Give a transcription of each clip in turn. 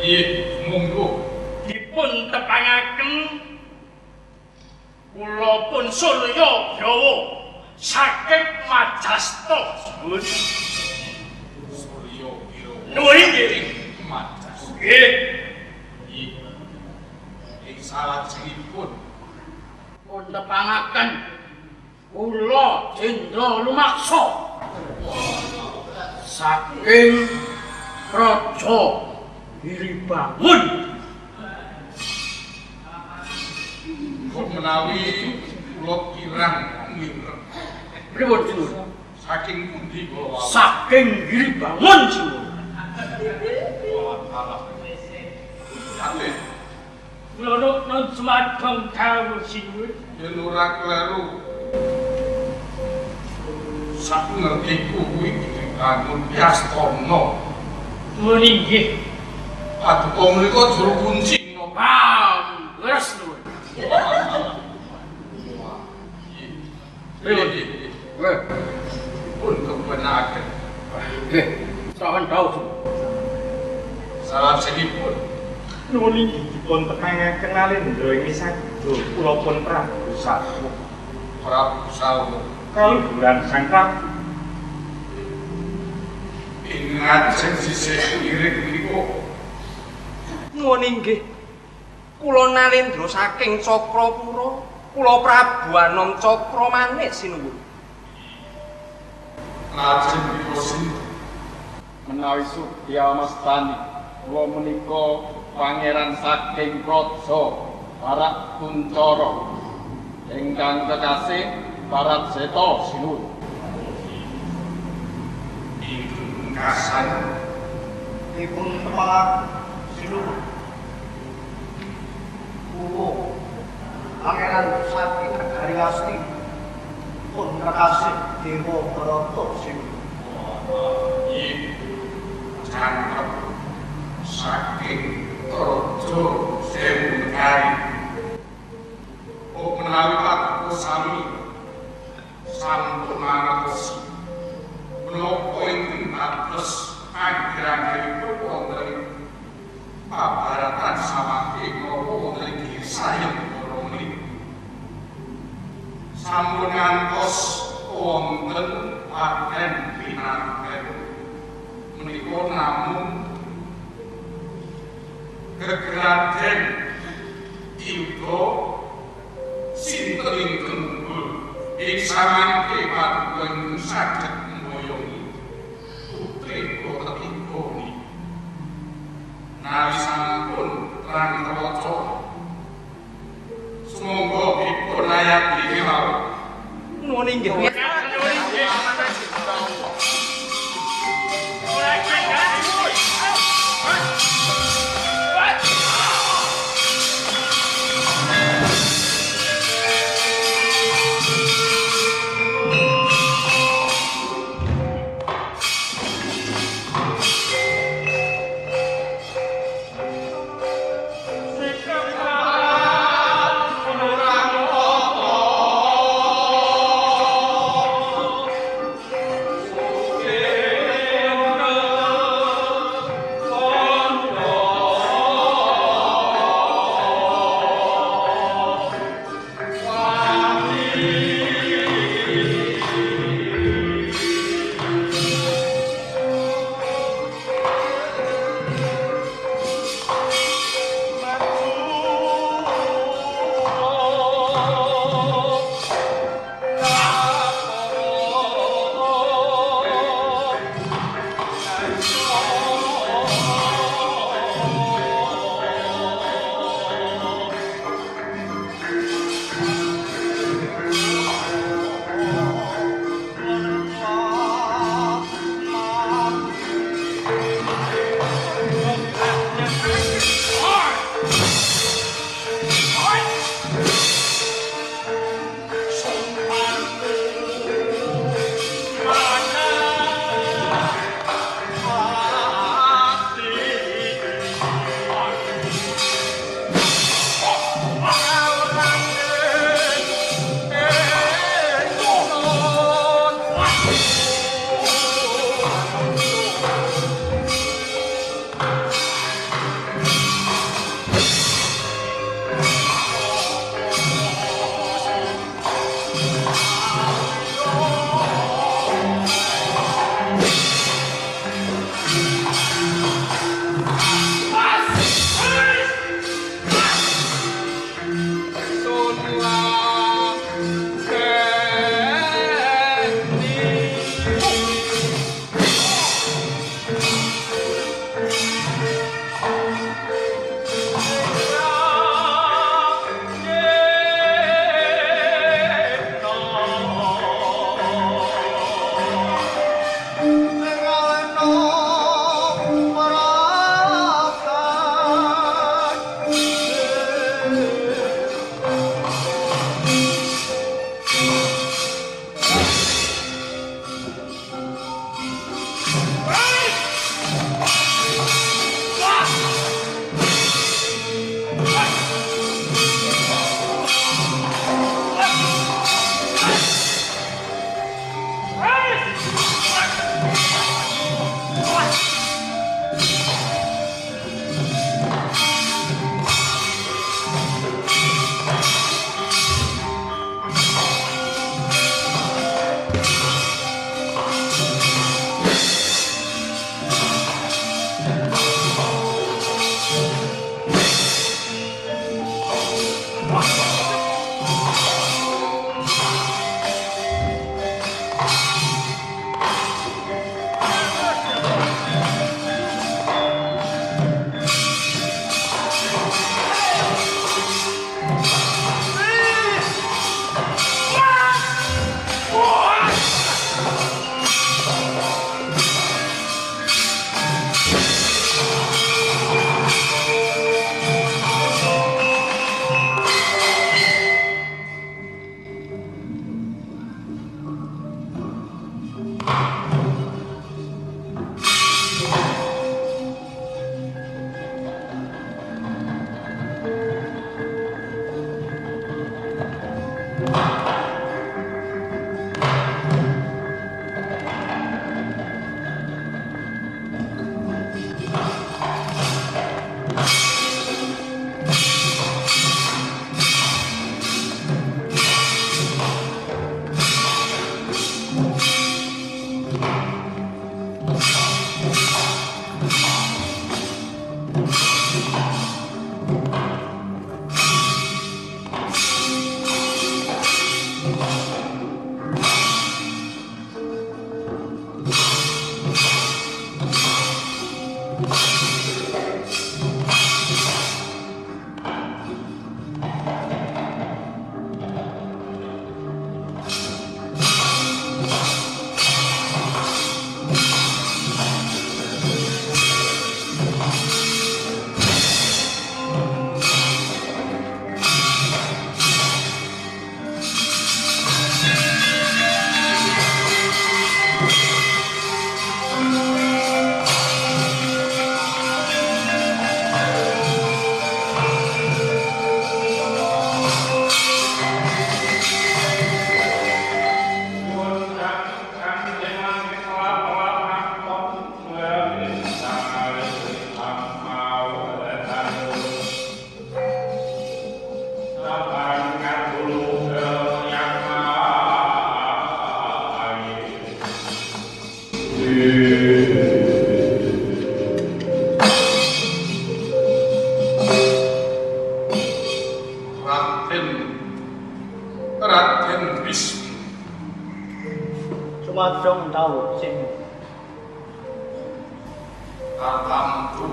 Nggih, monggo. Dipun tepangaken kula pun Surya Dawa saking Majasta. Surya Dawa. Nuwun nggih. Majasta. Nggih. Ing salajengipun Pun tepangaken kula Jendra Lumaksa saking Raja Giribangun. kok menawi kula kirang mireng. Pripun Sinuwun? Saking pundi kula? Saking Giribangun Sinuwun. Ate, Kula nun sumadong dawuh Sinuwun. yen ora kleru. Sak ngertiku kuwi dibangun Yastana. Nuwun inggih. Paduka menika juru kunci napa? Leres nuwun. Nggih. Nggih. Pun kebenaken. Nggih. Sawan dawuh. Salajengipun Nuwun inggih dipun tepangaken Nalendra ing sabda kula pun Prabu Salwa. Prabu Salwa Kaluhuran Sang Prabu ing ngajeng sisih ngiring menika Nuwun inggih. Kula Nalendra saking Cakrapura, kula Prabu Anom Cakramanik sinuwun. lajeng dipun menawi Sugya Mastani kula menika pangeran saking Praja Barat Kuncara ingkang kekasih Barat Seta sinuwun. kasan dipun tepak sinuwun. Kula pangeran saking Negari Asti pun kekasih Dewa Barata sinuwun. cangkrep saking Raja Sewunegari. Oh menawi paduka sami sampun mangertosi menapa ingkang dados angger-anggeripun wonten pabaratan samangke menapa wonten ing sayeng para menika. Sampun ngantos wonten paten pinanten menika namung kegraden Indra sinten ingkang unggul ing samangke paduka ingkang saged mboyongi putri kota Tingkoni. Nawi sampun terang terwaca sumangga dipun ayati kemawon. Nuwun inggih. Dumadong dawuh sing Tatamtu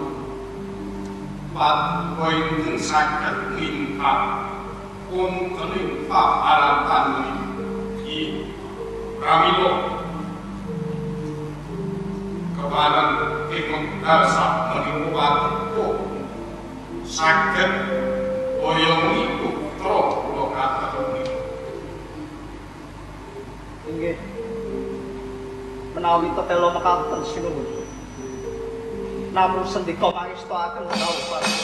Paduka ingkang saged ngimpak wonten paharatan iki pramila kebarang ing dasar menika saged boyongi putra kula kateruni. inggih menawi tetelo mekaten sinuwun. Namun sendika pangestoaken dawuh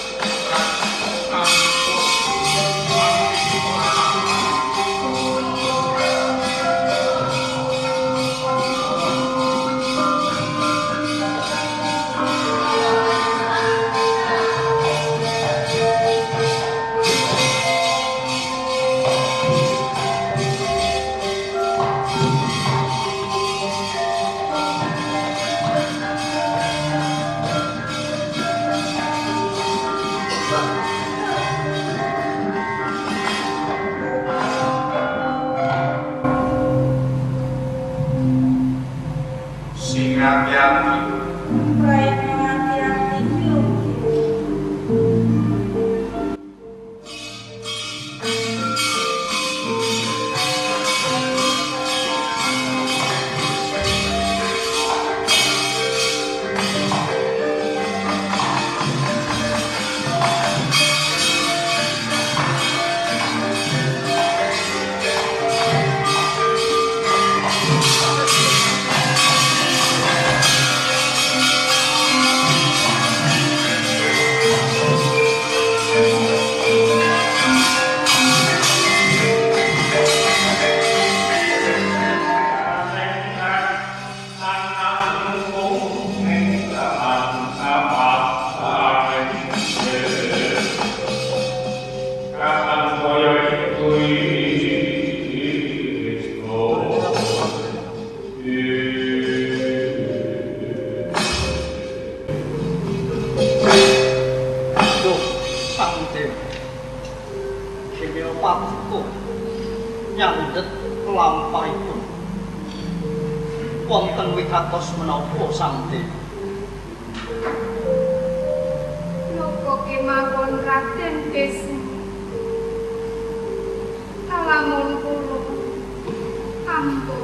hati-hati. Baik hati-hati dulu. nyandhet lampahipun wonten wigatos menapa santé Napa kemawon Raden Desi kalamun kula ambo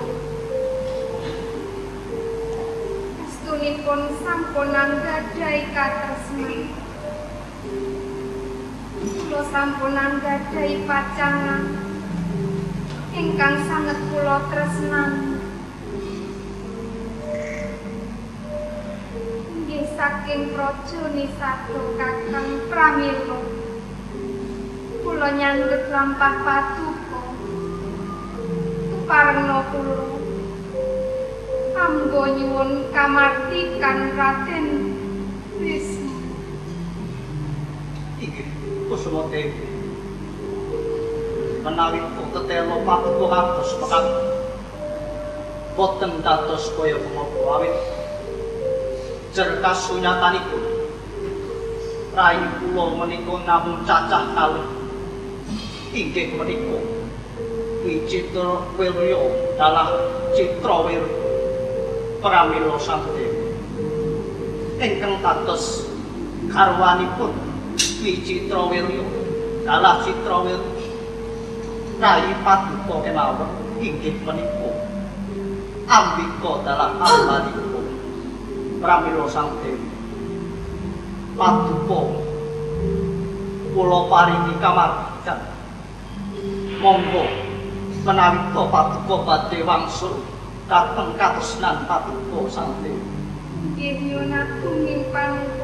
astunipun sampun anggadhahi katresnan kula sampun anggadhahi pacangan ingkang sanget kula tresnani inggih saking praja Nisada Kakang Pramila kula nyandhet lampah paduka keparengna kula ambo nyuwun kamardikan Raden Wisnu inggih kusuma dewi menawi tetelo paduka kados pekat boten dados kaya menapa awit cerkas sunyatanipun rai kula menika namung cacah kalih inggih menika Wicitra Wirya dalah Citra Wirya Pramila Santi ingkang dados garwanipun Wicitra Wirya dalah Citra Wirya rai paduka kemawon inggih menika Ambika dalah ambanipun Pramila Santi paduka kula paringi kamardikan monggo menawi paduka badhe wangsul dhateng katresnan paduka Santi nggih nyuwun agung ing panuwun